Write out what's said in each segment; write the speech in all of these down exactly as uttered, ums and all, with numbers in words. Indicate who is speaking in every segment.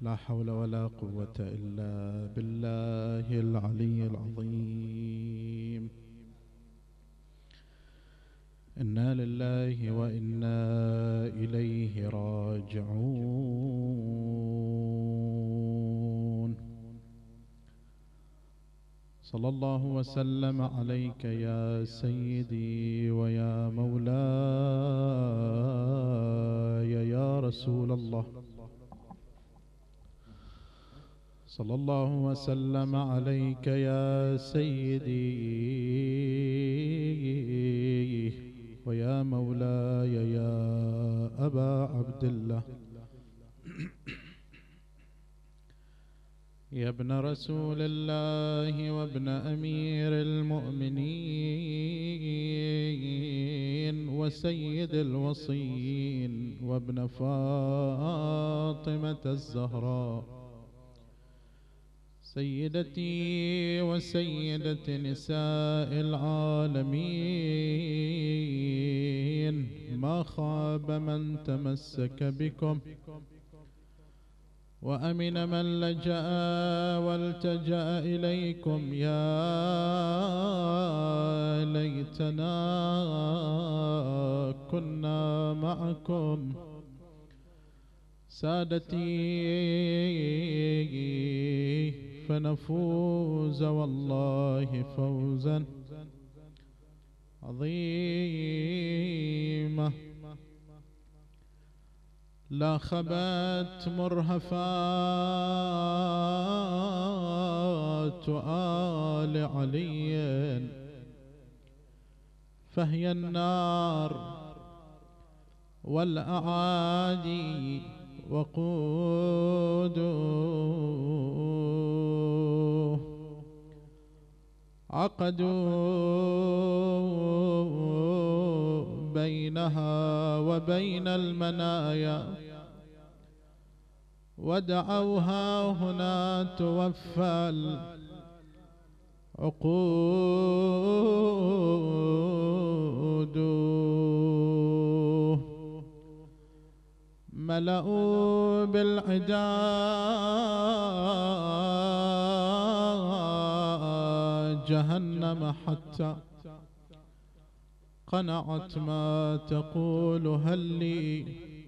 Speaker 1: لا حول ولا قوة إلا بالله العلي العظيم. إنا لله وإنا إليه راجعون. صلى الله وسلم عليك يا سيدي ويا مولاي يا رسول الله. صلى الله وسلم عليك يا سيدي ويا مولاي يا أبا عبد الله. يا ابن رسول الله وابن أمير المؤمنين وسيد الوصيين وابن فاطمة الزهراء سيدتي وسيدة نساء العالمين، ما خاب من تمسك بكم وأمن من لجأ والتجأ إليكم. يا ليتنا كنا معكم سادتي فنفوز والله فوزا عظيما. لا خبت مرهفات آل علي فهي النار والأعادي وقودوا عقدوا بينها وبين المنايا ودعوها هنا توفى العقود. ملأوا بالعداء جهنم حتى قنعت ما تقول هل لي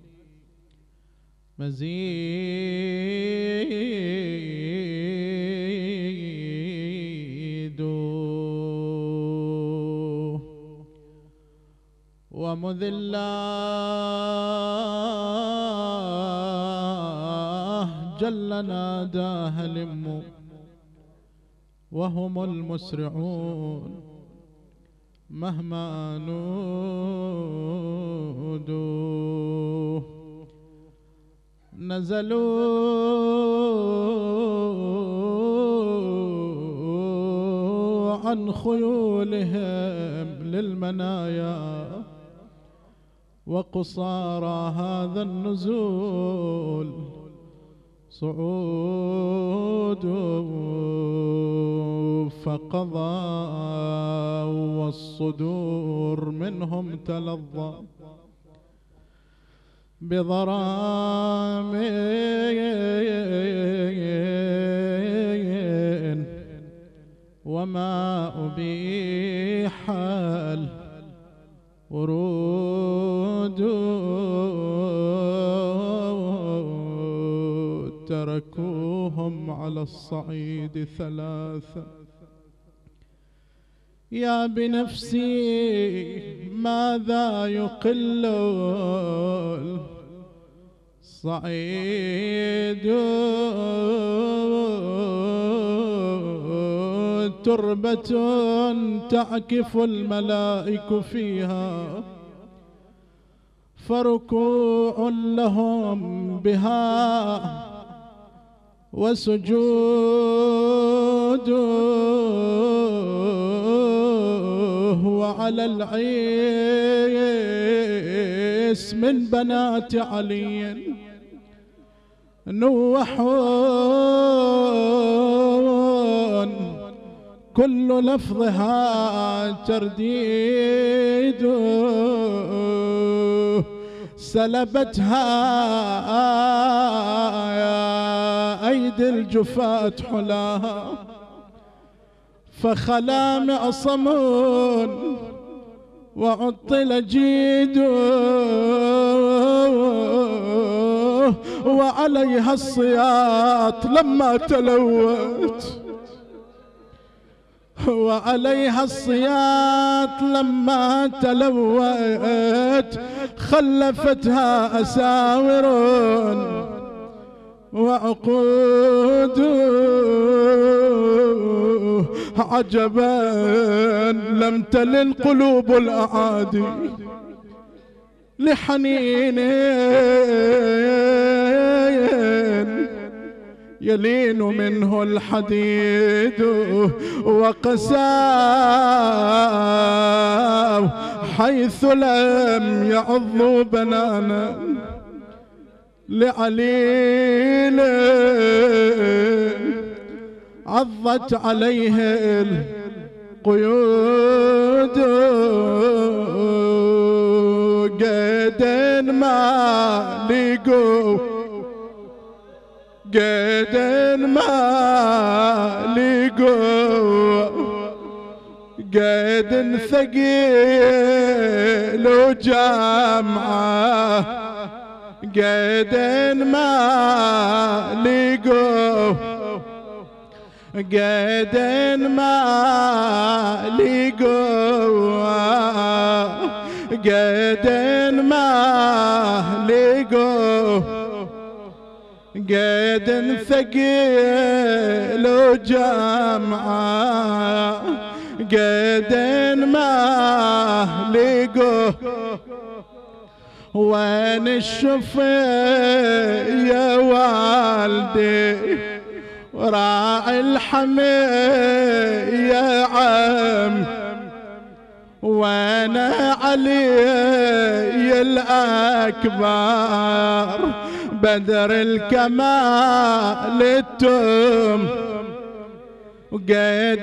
Speaker 1: مزيد. ومذ الله جل ناداها لم وهم المسرعون مهما نودوا. نزلوا عن خيولهم للمنايا وقصارى هذا النزول صعود فقضى والصدور منهم تلظى بضرام وما أبيح الورود تركوهم على الصعيد ثلاثة. يا بنفسي ماذا يقل الصعيد تربة تعكف الملائك فيها فركوع لهم بها وسجود وعلى العيس من بنات علي نوحون كل لفظها ترديد سلبتها أيدي الجفاة حلاها، فخلا معصم وعطل جيد وعليها الصياط لما تلوت، وعليها الصياط لما تلوت، خلفتها أساور وعقود. عجبا لم تلن قلوب الأعادي لحنين يلين منه الحديد، وقساو حيث لم يعضوا بنانا لعليل عضت عليه القيود. قد ما لقوا قد ما لقوا قد ثقيل وجامعه، قد ما لقوا قد ما لقوا قد ما لقوا قد ثقيل وجامعه، قد ما لقوا. وين الشفي يا والدي وراعي الحمي يا عم، وانا علي الأكبر بدر الكمال التم، وقيد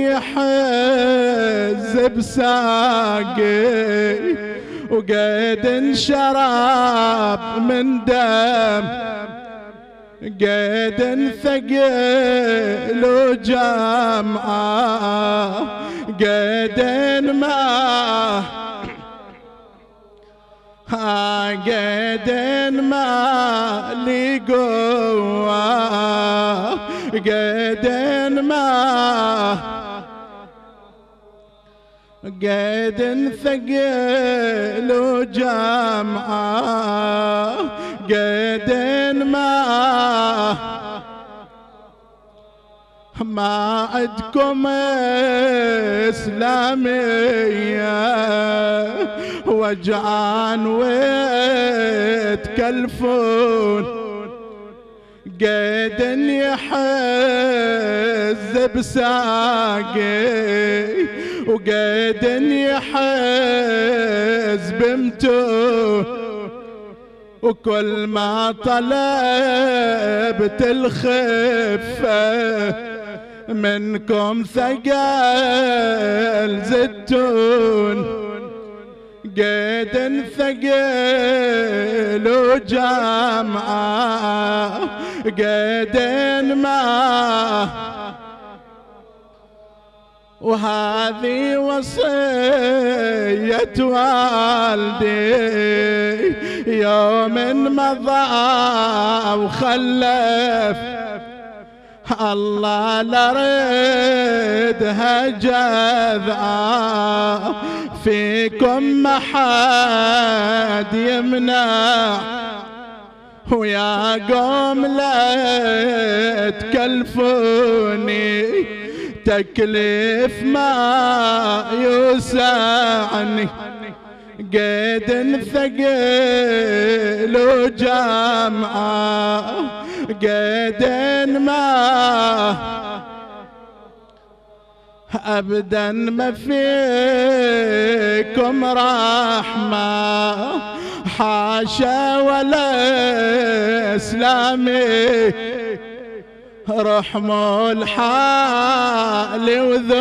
Speaker 1: يحز بساقي وقيد شراب من دم، قيد ثقيل وجامعه، قيد ما قيد ما لقوا قيد ما قيد ثقيل وجامعه، قيد ما ما عدكم إسلامية وجعان ويتكلفون، قيد يحز بساقي وقيد يحز بمتون، وكل ما طلبت الخفة منكم ثقل زدتون، قيد ثقيل وجامعه، قيد ما وهذه وصية والدي يوم مضى وخلف، الله لردها جذعة فيكم ما حد يمنع، ويا قوم لا تكلفوني تكليف ما يسعني، قيد ثقيل وجامعه، قيد ما أبدا ما فيكم رحمة، حاشا ولا إسلامي، رحموا الحال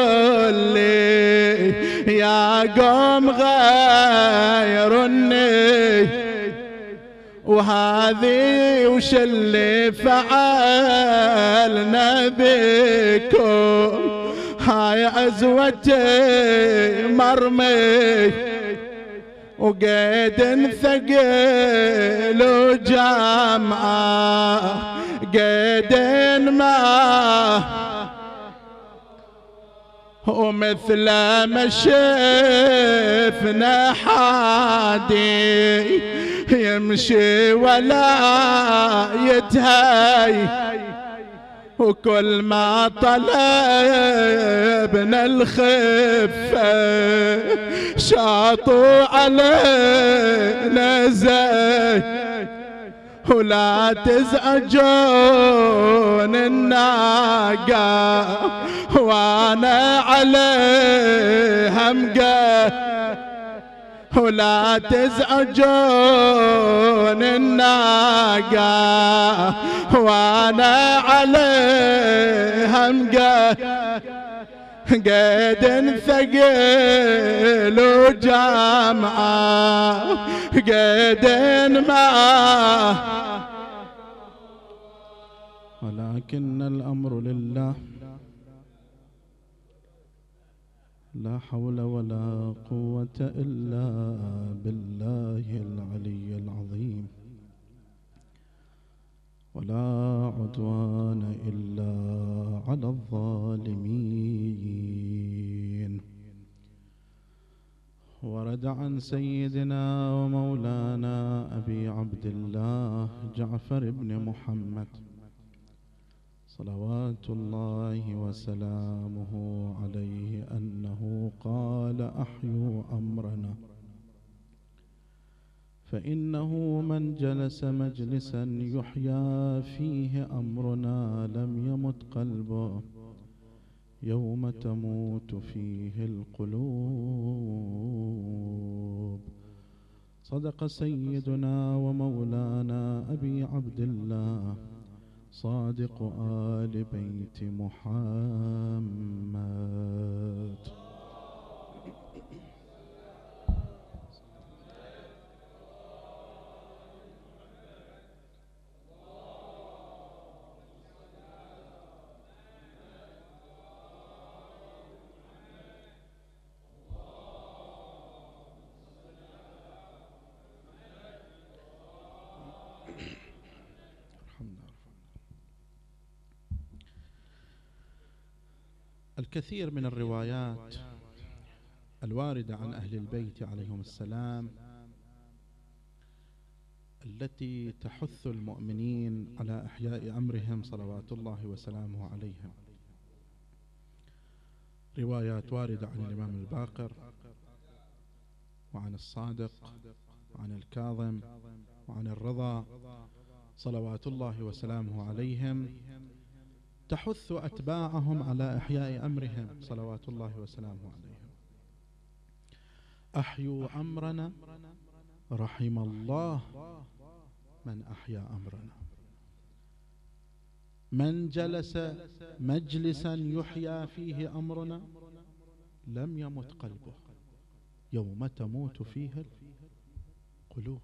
Speaker 1: وذلي يا قوم غيرني، وهذه وش اللي فعلنا بكم، هاي عزوتي مرمي وقيد ثقيل وجامعة قيد ما ومثل ما شفنا حادي يمشي ولا يتهي، وكل ما طلبنا الخفة شاطوا علينا زي، ولا تزعجون الناقة وانا عليها مقا، ولا تزعجون الناقة وانا عليها مقا، قيد ثقيل وجامعة قيد ما، ولكن الأمر لله لا حول ولا قوة إلا بالله العلي العظيم، ولا عدوان إلا على الظالمين. ورد عن سيدنا ومولانا أبي عبد الله جعفر بن محمد صلوات الله وسلامه عليه أنه قال: أحيوا أمرنا، فإنه من جلس مجلسا يحيا فيه أمرنا لم يمت قلبه يوم تموت فيه القلوب. صدق سيدنا ومولانا أبي عبد الله صادق آل بيت محمد. الكثير من الروايات الواردة عن أهل البيت عليهم السلام التي تحث المؤمنين على إحياء أمرهم صلوات الله وسلامه عليهم، روايات واردة عن الإمام الباقر وعن الصادق وعن الكاظم وعن الرضا صلوات الله وسلامه عليهم تحث أتباعهم على إحياء أمرهم صلوات الله وسلامه عليهم. أحيوا أمرنا رحم الله من أحيا أمرنا، من جلس مجلسا يحيا فيه أمرنا لم يمت قلبه يوم تموت فيه القلوب.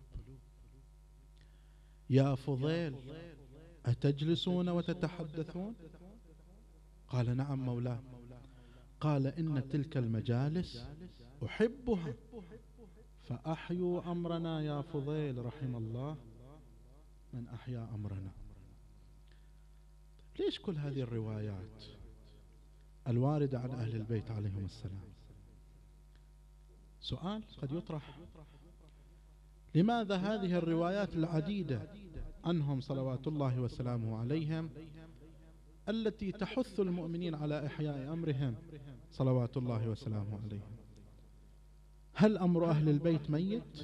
Speaker 1: يا فضيل أتجلسون وتتحدثون؟ قال: نعم مولاه. قال: إن تلك المجالس أحبها، فأحيوا أمرنا يا فضيل رحم الله من أحيا أمرنا. ليش كل هذه الروايات الواردة عن أهل البيت عليهم السلام؟ سؤال قد يطرح: لماذا هذه الروايات العديدة عنهم صلوات الله وسلامه عليهم التي تحث المؤمنين على إحياء أمرهم صلوات الله وسلامه عليهم؟ هل أمر أهل البيت ميت؟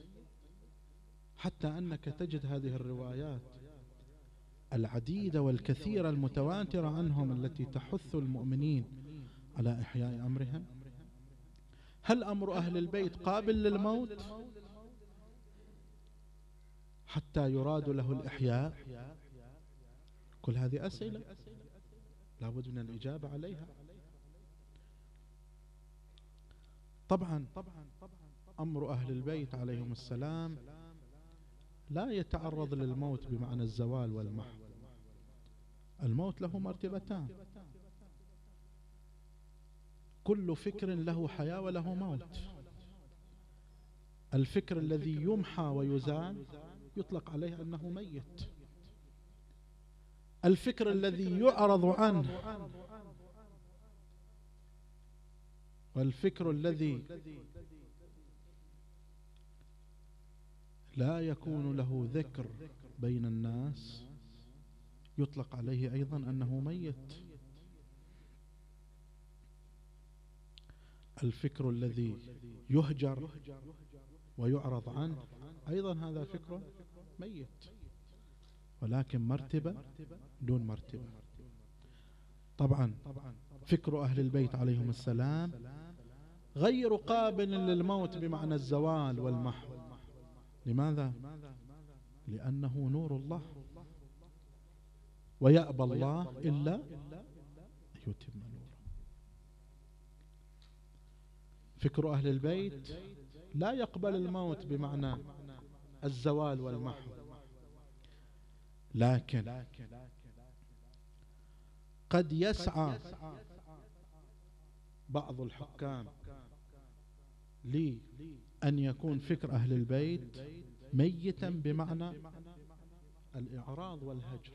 Speaker 1: حتى أنك تجد هذه الروايات العديدة والكثيرة المتواترة عنهم التي تحث المؤمنين على إحياء أمرهم. هل أمر أهل البيت قابل للموت حتى يراد له الإحياء؟ كل هذه أسئلة لا بد من الإجابة عليها. طبعا أمر أهل البيت عليهم السلام لا يتعرض للموت بمعنى الزوال والمحو. الموت له مرتبتان، كل فكر له حياة وله موت. الفكر الذي يمحى ويزال يطلق عليه أنه ميت. الفكر الذي يعرض عنه والفكر الذي لا يكون له ذكر بين الناس يطلق عليه أيضا أنه ميت. الفكر الذي يهجر ويعرض عنه أيضا هذا فكر ميت، ولكن مرتبة دون مرتبة. طبعا فكر أهل البيت عليهم السلام غير قابل للموت بمعنى الزوال والمحو. لماذا؟ لأنه نور الله، ويأبى الله إلا يتم نوره. فكر أهل البيت لا يقبل الموت بمعنى الزوال والمحو، لكن قد يسعى بعض الحكام لأن يكون فكر أهل البيت ميتا بمعنى الإعراض والهجر.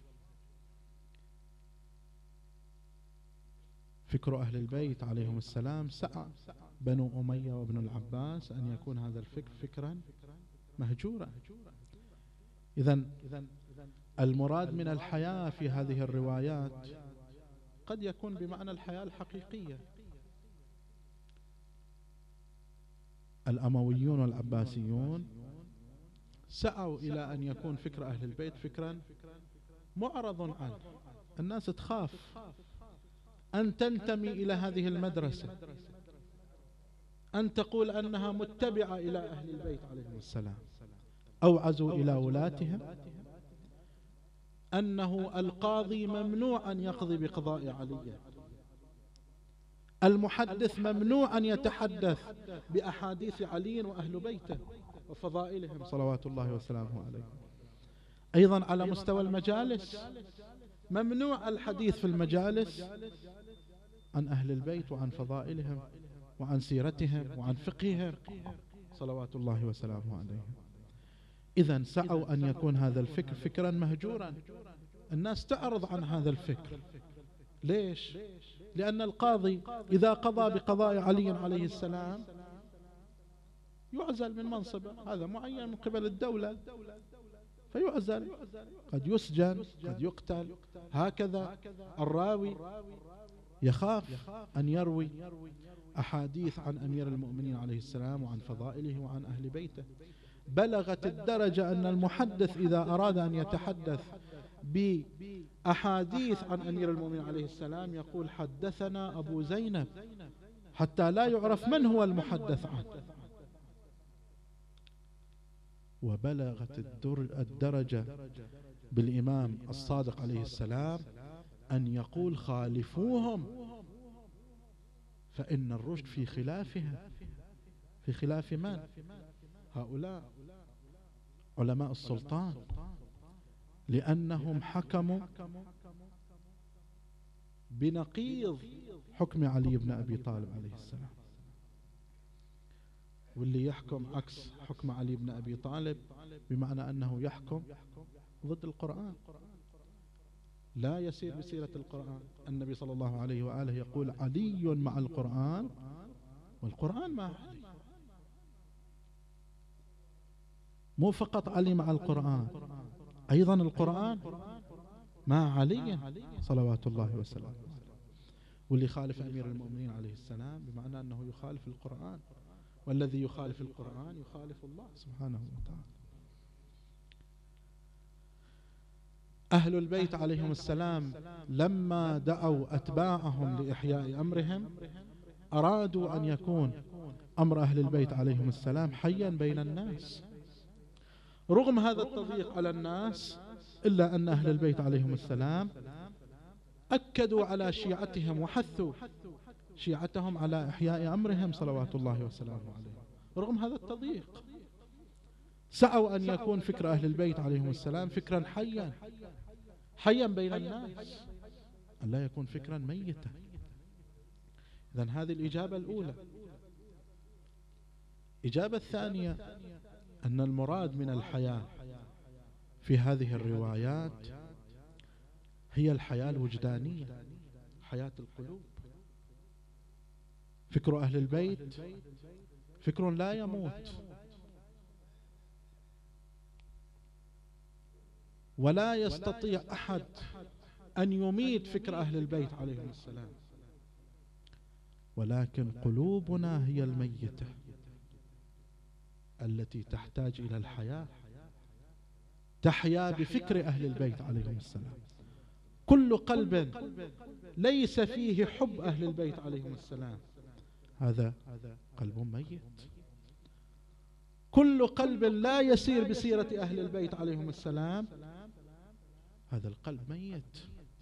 Speaker 1: فكر أهل البيت عليهم السلام سعى بنو أمية وابن العباس أن يكون هذا الفكر فكرا مهجورا. إذن المراد من الحياة في هذه الروايات قد يكون بمعنى الحياة الحقيقية. الأمويون والعباسيون سعوا إلى أن يكون فكر أهل البيت فكرا معرض عنه. الناس تخاف أن تنتمي إلى هذه المدرسة، أن تقول أنها متبعة إلى أهل البيت عليهم السلام. أوعزوا إلى ولاتهم أنه القاضي ممنوع أن يقضي بقضاء علي، المحدث ممنوع أن يتحدث بأحاديث علي وأهل بيته وفضائلهم صلوات الله وسلامه عليه. أيضا على مستوى المجالس ممنوع الحديث في المجالس عن أهل البيت وعن فضائلهم وعن سيرتهم وعن فقههم صلوات الله وسلامه عليهم. إذن سعوا أن يكون هذا الفكر فكرا مهجورا. الناس تعرض عن هذا الفكر. ليش؟ لأن القاضي إذا قضى بقضاء علي عليه السلام يعزل من منصبه، هذا معين من قبل الدولة فيعزل، قد يسجن قد يقتل. هكذا الراوي يخاف أن يروي أحاديث عن أمير المؤمنين عليه السلام وعن فضائله وعن أهل بيته. بلغت الدرجة أن المحدث إذا أراد أن يتحدث بأحاديث عن أمير المؤمنين عليه السلام يقول حدثنا أبو زينب، حتى لا يعرف من هو المحدث عنه. وبلغت الدرجة بالإمام الصادق عليه السلام أن يقول خالفوهم فإن الرشد في خلافهم. في خلاف من؟ هؤلاء علماء السلطان، لأنهم حكموا بنقيض حكم علي بن أبي طالب عليه السلام. واللي يحكم عكس حكم علي بن أبي طالب بمعنى أنه يحكم ضد القرآن، لا يسير بسيرة القرآن. النبي صلى الله عليه وآله يقول علي مع القرآن والقرآن مع علي. مو فقط علي مع القرآن، أيضا القرآن مع علي صلوات الله وسلامه. واللي يخالف أمير المؤمنين عليه السلام بمعنى أنه يخالف القرآن، والذي يخالف القرآن يخالف الله سبحانه وتعالى. أهل البيت عليهم السلام لما دعوا أتباعهم لإحياء أمرهم أرادوا أن يكون أمر أهل البيت عليهم السلام حيا بين الناس. رغم هذا التضييق على الناس إلا أن أهل البيت عليهم السلام أكدوا على شيعتهم وحثوا شيعتهم على إحياء أمرهم صلوات الله وسلامه عليه رغم هذا التضييق. سعوا أن يكون فكر أهل البيت عليهم السلام فكرا حيا حيا بين الناس، أن لا يكون فكرا ميتا. إذن هذه الإجابة الأولى. الإجابة الثانية أن المراد من الحياة في هذه الروايات هي الحياة الوجدانية، حياة القلوب. فكر أهل البيت فكر لا يموت، ولا يستطيع أحد أن يميت فكر أهل البيت عليهم السلام، ولكن قلوبنا هي الميتة التي تحتاج إلى الحياة، تحيا بفكر أهل البيت عليهم السلام. كل قلب ليس فيه حب أهل البيت عليهم السلام هذا قلب ميت. كل قلب لا يسير بسيرة أهل البيت عليهم السلام هذا القلب ميت.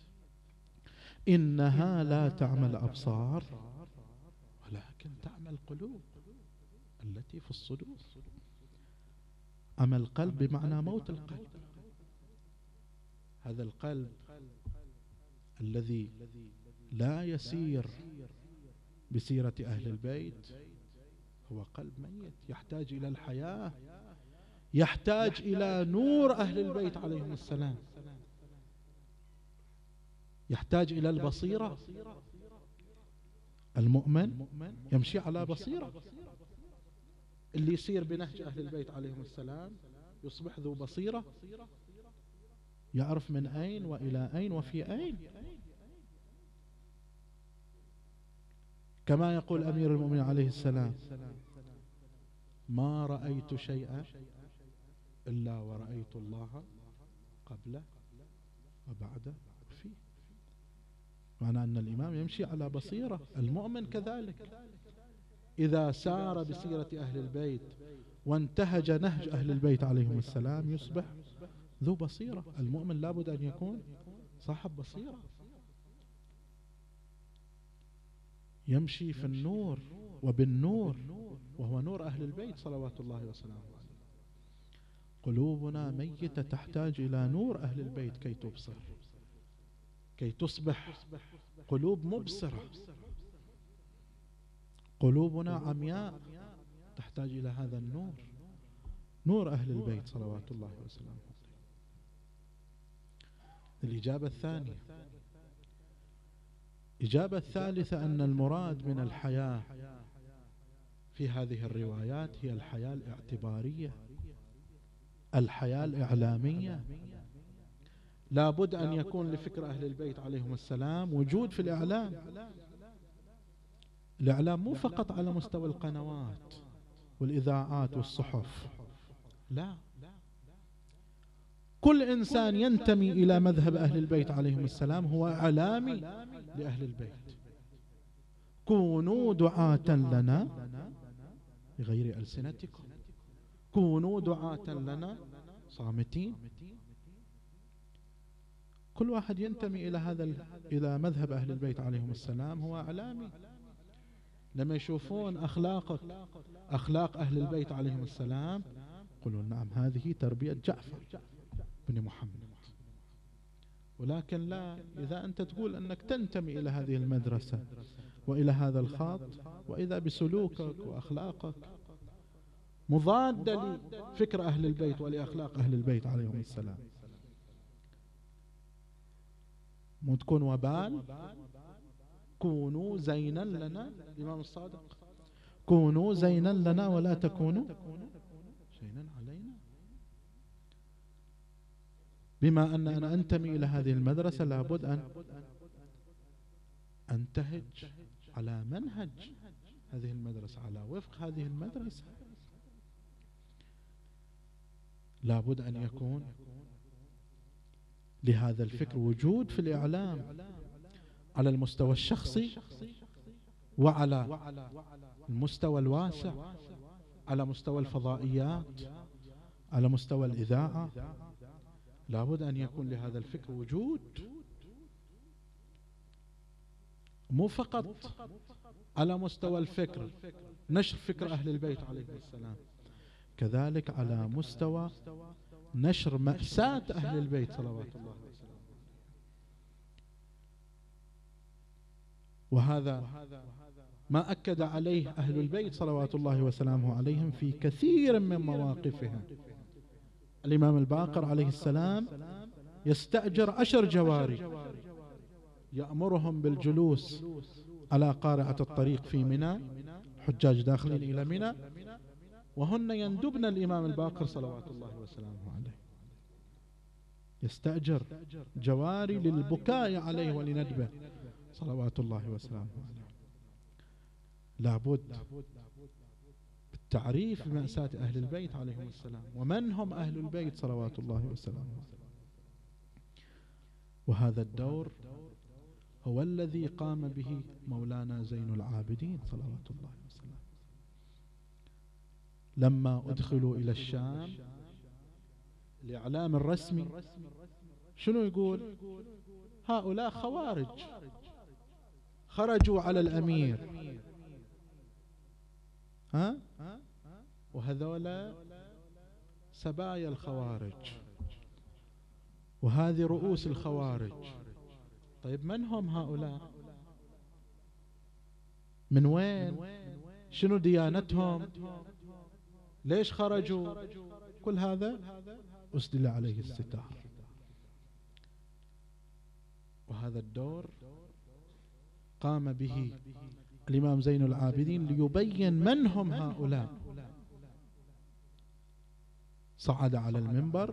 Speaker 1: إنها لا تعمى الأبصار ولكن تعمى القلوب التي في الصدور. أما القلب بمعنى موت القلب، هذا القلب الذي لا يسير بسيرة أهل البيت هو قلب ميت، يحتاج إلى الحياة، يحتاج إلى نور أهل البيت عليهم السلام، يحتاج إلى البصيرة. المؤمن يمشي على بصيرة، اللي يسير بنهج أهل البيت عليهم السلام يصبح ذو بصيرة، يعرف من أين وإلى أين وفي أين. كما يقول أمير المؤمنين عليه السلام: ما رأيت شيئا إلا ورأيت الله قبله وبعده فيه. معنى أن الإمام يمشي على بصيرة. المؤمن كذلك إذا سار بسيرة أهل البيت وانتهج نهج أهل البيت عليهم السلام يصبح ذو بصيرة. المؤمن لابد أن يكون صاحب بصيرة، يمشي في النور وبالنور، وهو نور أهل البيت صلوات الله وسلامه عليه. قلوبنا ميتة تحتاج إلى نور أهل البيت كي تبصر، كي تصبح قلوب مبصرة. قلوبنا عمياء تحتاج إلى هذا النور، نور أهل البيت صلوات الله وسلامه عليه. الإجابة الثانية. الإجابة الثالثة أن المراد من الحياة في هذه الروايات هي الحياة الاعتبارية، الحياة الإعلامية. لا بد أن يكون لفكر أهل البيت عليهم السلام وجود في الإعلام. الإعلام مو فقط على مستوى القنوات والإذاعات والصحف، لا، كل إنسان ينتمي إلى مذهب أهل البيت عليهم السلام هو إعلامي لأهل البيت. كونوا دعاة لنا بغير ألسنتكم، كونوا دعاة لنا صامتين. كل واحد ينتمي إلى هذا إلى مذهب أهل البيت عليهم السلام هو إعلامي. لما يشوفون أخلاقك أخلاق أهل البيت عليهم السلام يقولون نعم هذه تربية جعفر بن محمد. ولكن لا، إذا أنت تقول أنك تنتمي إلى هذه المدرسة وإلى هذا الخط، وإذا بسلوكك وأخلاقك مضادة لفكر أهل البيت ولأخلاق أهل البيت عليهم السلام، مو تكون وبال. كونوا زينا لنا، الإمام الصادق: كونوا زينا لنا ولا تكونوا زينا علينا. بما أن أنا أنتمي إلى هذه المدرسة لابد أن أنتهج على منهج هذه المدرسة، على وفق هذه المدرسة. لابد أن يكون لهذا الفكر وجود في الإعلام على المستوى الشخصي وعلى المستوى الواسع، على مستوى الفضائيات، على مستوى الإذاعة. لابد أن يكون لهذا الفكر وجود، مو فقط على مستوى الفكر، نشر فكر أهل البيت عليه السلام، كذلك على مستوى نشر مأساة أهل البيت صلوات الله وسلامه. وهذا ما أكد عليه أهل البيت صلوات الله وسلامه عليهم في كثير من مواقفهم. الإمام الباقر عليه السلام يستأجر عشر جواري يأمرهم بالجلوس على قارعة الطريق في منى، حجاج داخلين إلى منى، وهن يندبن الإمام الباقر صلوات الله وسلامه عليه. يستأجر جواري للبكاء عليه ولندبه صلوات الله وسلامه عليه. لابد بالتعريف بمأساة أهل البيت عليهم السلام، ومن هم أهل البيت صلوات الله وسلامه عليه. وهذا الدور هو الذي قام به مولانا زين العابدين صلوات الله وسلامه. لما أدخلوا إلى الشام الإعلام الرسمي شنو يقول؟ هؤلاء خوارج خرجوا على الأمير، ها؟ وهذولا سبايا الخوارج، وهذه رؤوس الخوارج. طيب من هم هؤلاء؟ من وين؟ شنو ديانتهم؟ ليش خرجوا؟ كل هذا أسدل عليه الستار. وهذا الدور قام به الإمام زين العابدين ليبين من هم هؤلاء. صعد على المنبر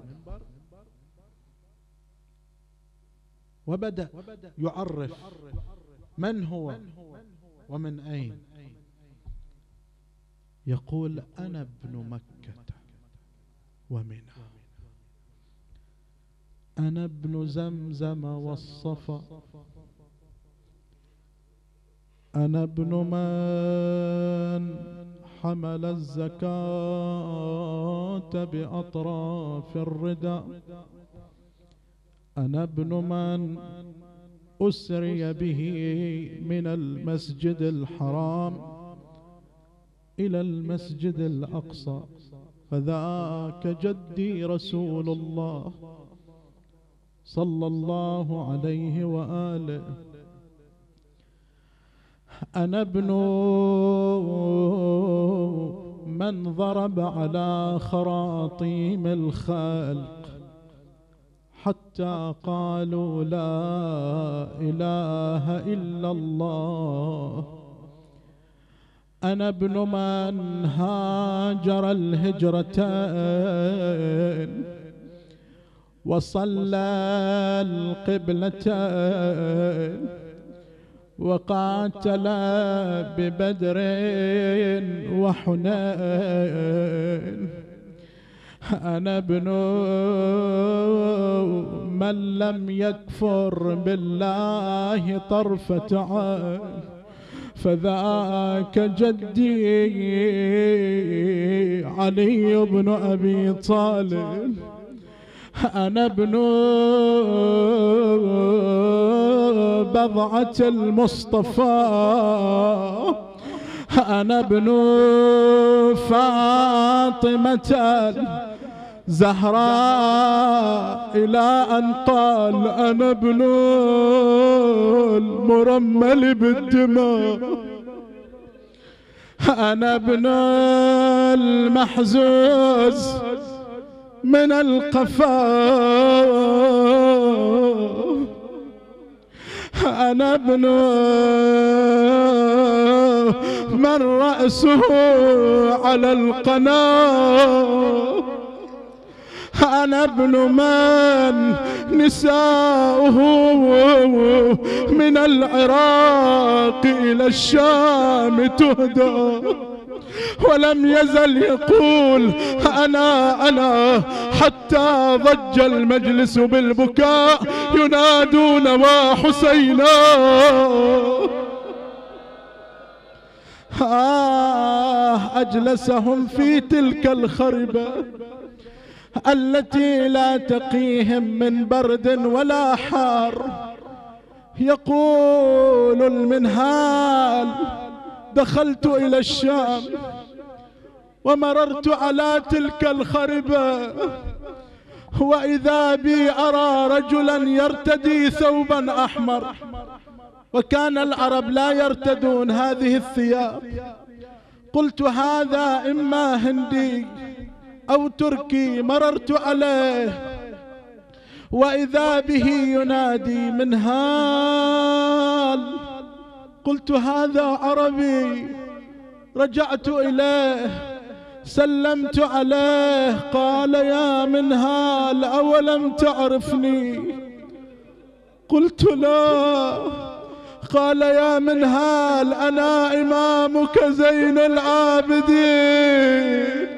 Speaker 1: وبدأ يعرف من هو ومن أين. يقول: أنا ابن مكة ومنى، أنا ابن زمزم والصفا، أنا ابن من حمل الزكاة بأطراف الردى، أنا ابن من أسري به من المسجد الحرام إلى المسجد الأقصى، فذاك جدي رسول الله صلى الله عليه وآله. أنا ابن من ضرب على خراطيم الخلق حتى قالوا لا إله إلا الله. أنا ابن من هاجر الهجرتين وصلى القبلتين وقاتل ببدر وحنين. أنا ابن من لم يكفر بالله طرفة عين، فذاك جدي علي بن أبي طالب. أنا ابن بضعة المصطفى، أنا ابن فاطمة زهراء إلى أن قال أنا ابن المرمل بالدماء، أنا ابن المحزوز من القفا، أنا ابن من رأسه على القناة، أنا ابن من نساؤه من العراق إلى الشام تهدى، ولم يزل يقول أنا أنا حتى ضج المجلس بالبكاء ينادون وحسينا. آه أجلسهم في تلك الخربة التي لا تقيهم من برد ولا حار. يقول المنهال: دخلت إلى الشام ومررت على تلك الخربة وإذا بي أرى رجلا يرتدي ثوبا أحمر، وكان العرب لا يرتدون هذه الثياب. قلت هذا إما هندي أو تركي. مررت عليه وإذا به ينادي منهال. قلت هذا عربي. رجعت إليه سلمت عليه، قال يا منهال أولم تعرفني؟ قلت لا. قال يا منهال أنا إمامك زين العابدين.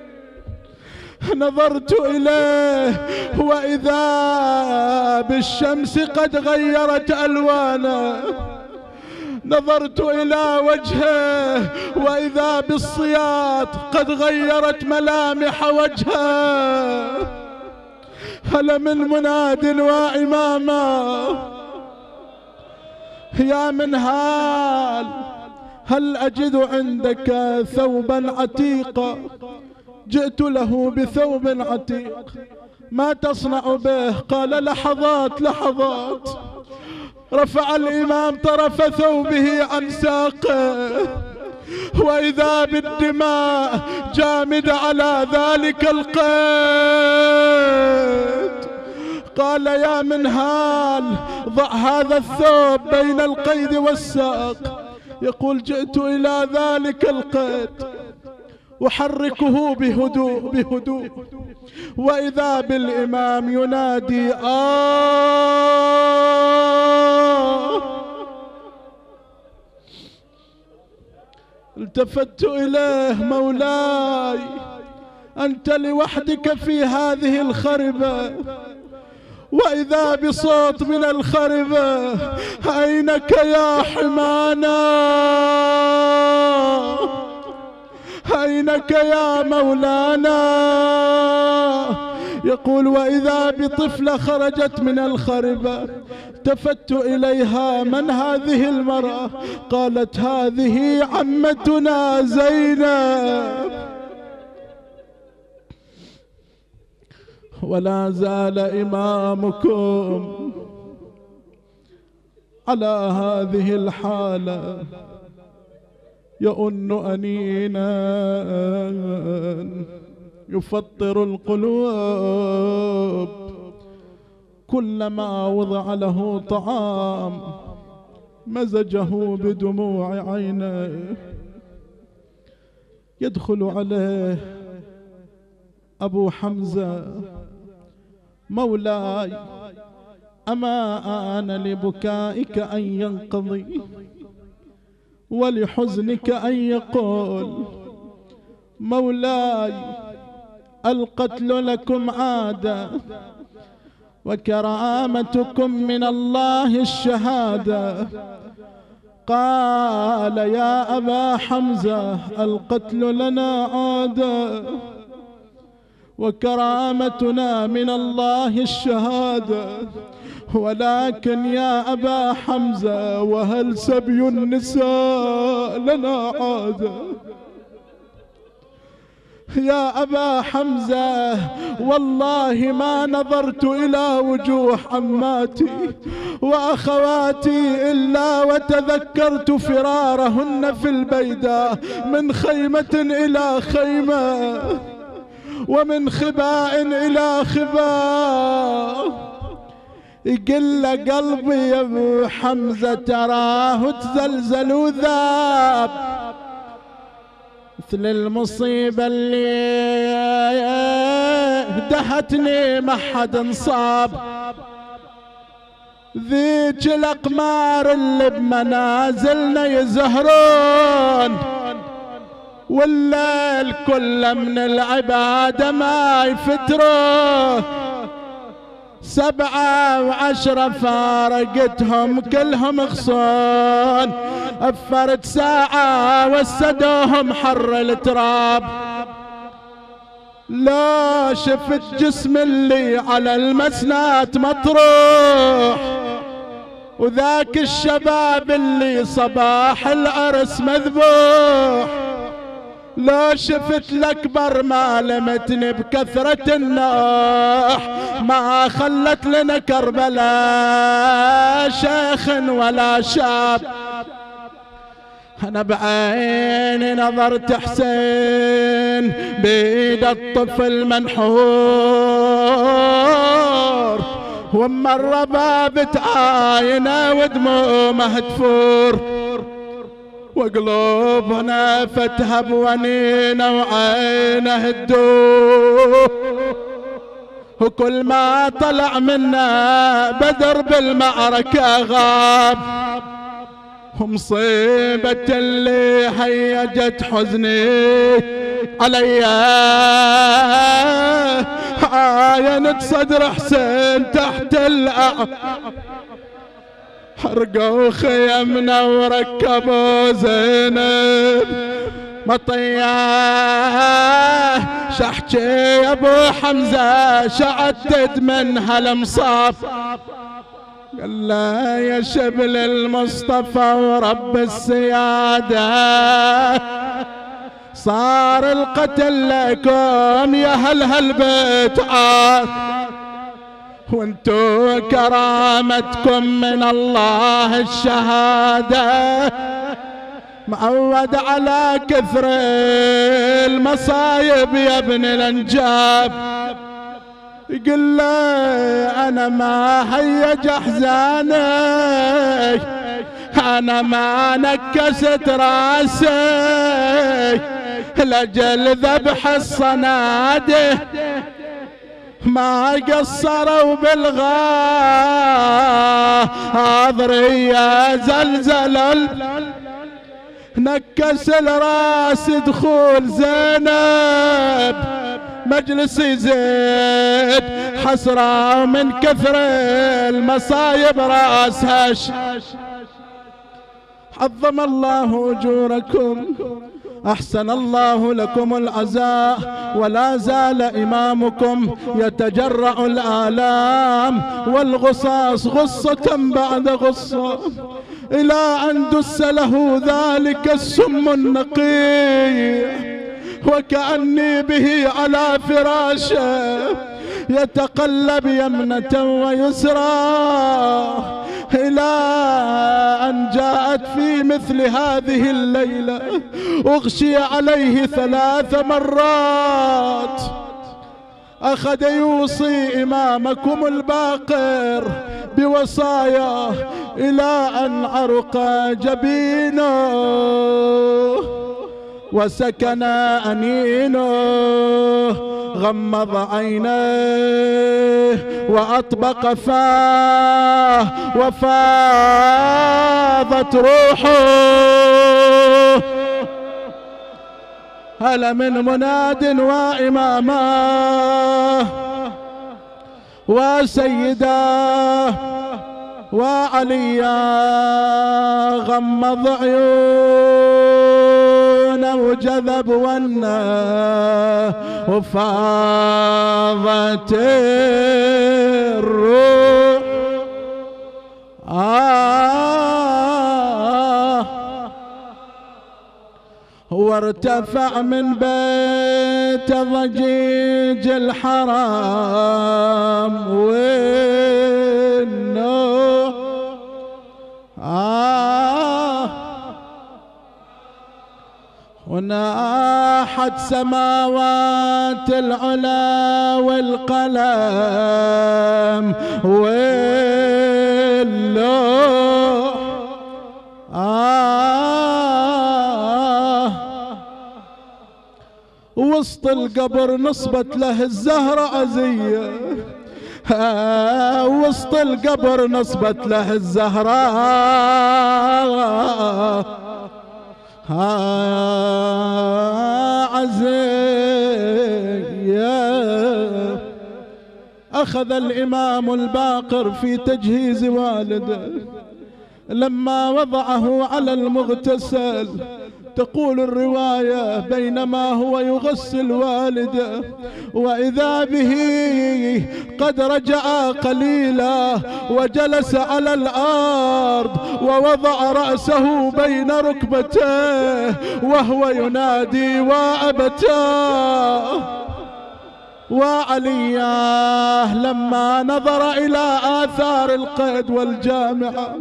Speaker 1: نظرت إليه وإذا بالشمس قد غيرت ألوانه، نظرت إلى وجهه وإذا بالصياط قد غيرت ملامح وجهه. هل من مناد وإماما يا منهال هل أجد عندك ثوبا عتيقا؟ جئت له بثوب عتيق. ما تصنع به؟ قال لحظات لحظات. رفع الإمام طرف ثوبه عن ساقه وإذا بالدماء جامدة على ذلك القيد. قال يا منهال ضع هذا الثوب بين القيد والساق. يقول جئت إلى ذلك القيد أحركه بهدوء بهدوء وإذا بالإمام ينادي آه. التفت إليه مولاي أنت لوحدك في هذه الخربة. وإذا بصوت من الخربة أينك يا حمانا؟ أينك يا مولانا؟ يقول وإذا بطفلة خرجت من الخربة. التفت إليها من هذه المرأة؟ قالت هذه عمتنا زينب. ولا زال إمامكم على هذه الحالة يؤن أنينا يفطر القلوب. كلما وضع له طعام مزجه بدموع عينه. يدخل عليه أبو حمزة مولاي أما آن لبكائك أن ينقضي ولحزنك أن يقول؟ مولاي القتل لكم عادة وكرامتكم من الله الشهادة. قال يا أبا حمزة القتل لنا عادة وكرامتنا من الله الشهادة، ولكن يا أبا حمزة وهل سبي النساء لنا عادة؟ يا أبا حمزة والله ما نظرت إلى وجوه عماتي وأخواتي إلا وتذكرت فرارهن في البيداء من خيمة إلى خيمة ومن خباء إلى خباء. يقل قلبي يا ابو حمزة تراه تزلزل وذاب مثل المصيبة اللي دهتني ما حد انصاب. ذيك الأقمار اللي بمنازلنا يزهرون والليل كله من العبادة ما يفترون. سبعة وعشرة فارقتهم كلهم خصون، أفرت ساعة وسدوهم حر التراب. لا شفت جسم اللي على المسنات مطروح وذاك الشباب اللي صباح العرس مذبوح. لو شفت الأكبر ما لمتني بكثرة النوح، ما خلت لنا كربلاء شيخ ولا شاب. أنا بعيني نظرت حسين بيد الطفل منحور، وما الرباب تعاينه ودمومه تفور، وقلوبنا فتهب ونينه وعينه تدور، وكل ما طلع منا بدر بالمعركة غاب. ومصيبة اللي هيجت حزني عليا عاينت صدر حسين تحت الأعلى، حرقوا خيمنا وركبوا زينب مطياه. شحكي يا ابو حمزة شعدت من هالمصاب، قال لا يا شبل المصطفى ورب السيادة، صار القتل لكم يا هل هالبيت عاد، وانتو كرامتكم من الله الشهادة، معود على كثر المصايب يا ابن الانجاب. يقول له انا ما هيج احزاني، انا ما نكست راسي لاجل ذبح الصنادة، ما قصروا بالغاضرية زلزل نكس الراس دخول زينب، مجلس يزيد حسرة من كثر المصايب راسها. عظم الله أجوركم، أحسن الله لكم العزاء، ولا زال إمامكم يتجرع الآلام والغصاص غصة بعد غصة إلى أن دس له ذلك السم النقي، وكأني به على فراشه يتقلب يمنة ويسرى، إلى أن جاءت في مثل هذه الليلة أغشي عليه ثلاث مرات. أخذ يوصي إمامكم الباقر بوصاياه إلى أن عرق جبينه وسكن أنينه، غمض عينيه وأطبق فاه وفاضت روحه. هل من مناد وإماماه وسيداه وعليا، غمض عيونه وجذب ونه وفاضت الروح. آه وارتفع من بيت ضجيج الحرام والنور. آه وناحت سماوات العلا والقلم واللوح. آه وسط القبر نصبت له الزهرة عزية، وسط القبر نصبت له الزهراء عزية. أخذ الإمام الباقر في تجهيز والده، لما وضعه على المغتسل تقول الرواية بينما هو يغسل والده وإذا به قد رجع قليلا وجلس على الأرض ووضع رأسه بين ركبتيه وهو ينادي وأبتاه وعلياه لما نظر إلى آثار القيد والجامعة.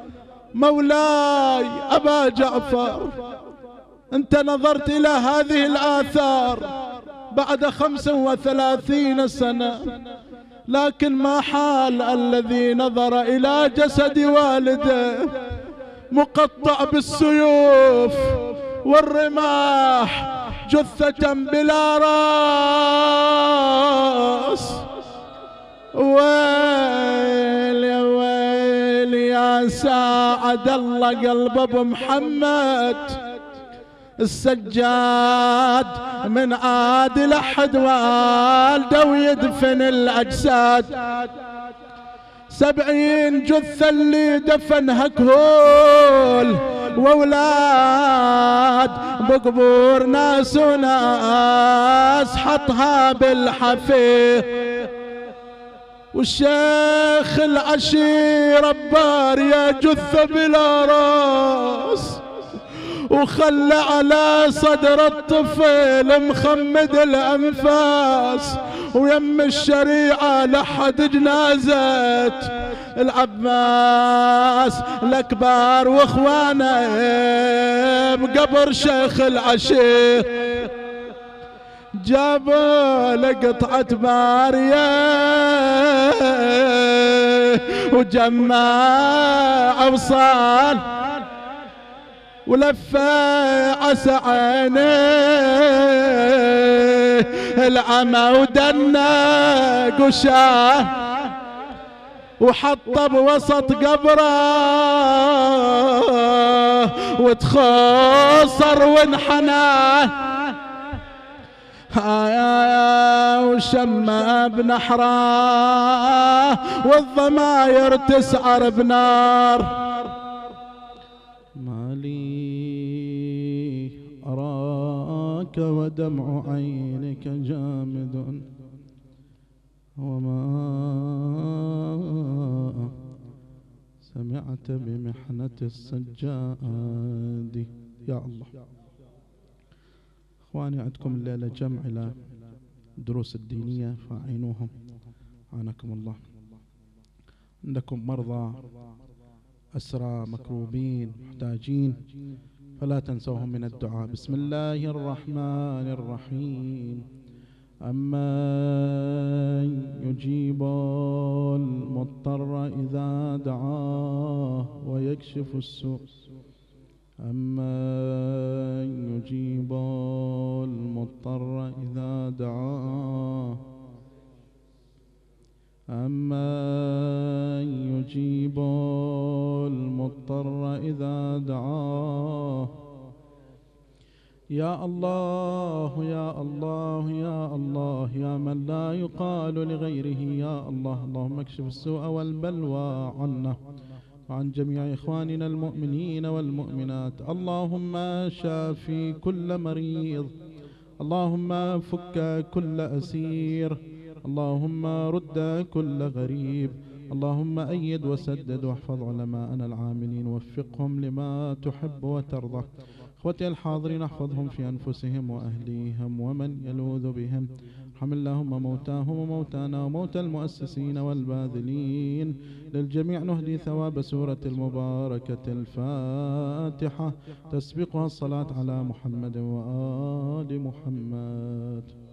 Speaker 1: مولاي أبا جعفر، أنت نظرت إلى هذه الآثار بعد خمس وثلاثين سنة، لكن ما حال الذي نظر إلى جسد والده مقطع بالسيوف والرماح، جثة بلا رأس؟ ويل يا ويل يا ساعد الله قلب ابو محمد السجاد، من عاد لحد والده ويدفن الأجساد. سبعين جثة اللي دفنها كهول وولاد بقبور ناس وناس حطها بالحفيظ. والشيخ العشير بار يا جثة بلا راس، وخلى على صدر الطفل مخمد الأنفاس، ويم الشريعة لحد جنازة العباس الأكبر واخوانه بقبر شيخ العشير. جابوا لقطعة بارية وجمع وصال ولفى عسى عينيه العمى ودنا قشاه، وحطه بوسط قبره وتخاصر وانحناه. آه وشمى بنحراه والضماير تسعر بنار. مالي أراك ودمع عينك جامد، وما سمعت بمحنة السجاد. يا الله اخواني، عندكم الليلة جمع إلى دروس الدينية فاعينوهم عانكم الله. عندكم مرضى أسرى مكروبين محتاجين فلا تنسوهم من الدعاء. بسم الله الرحمن الرحيم. أمن يجيب المضطر إذا دعاه ويكشف السوء، أمن يجيب المضطر إذا دعاه، أمن يجيب المضطر إذا دعاه. يا الله يا الله يا الله يا من لا يقال لغيره يا الله. اللهم اكشف السوء والبلوى عنا وعن جميع إخواننا المؤمنين والمؤمنات. اللهم شافي كل مريض، اللهم فك كل أسير، اللهم رد كل غريب، اللهم أيد وسدد واحفظ علماءنا العاملين ووفقهم لما تحب وترضى. اخوتي الحاضرين احفظهم في أنفسهم وأهليهم ومن يلوذ بهم. ارحم اللهم موتاهم وموتانا وموتى المؤسسين والباذلين. للجميع نهدي ثواب سورة المباركة الفاتحة تسبقها الصلاة على محمد وآل محمد.